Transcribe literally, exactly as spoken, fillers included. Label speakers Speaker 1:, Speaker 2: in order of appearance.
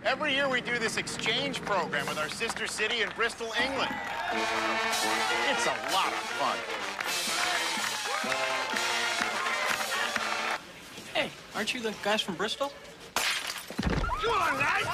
Speaker 1: Every year we do this exchange program with our sister city in Bristol, England. It's a lot of fun.
Speaker 2: Hey, aren't you the guys from Bristol?
Speaker 1: Come on, guys!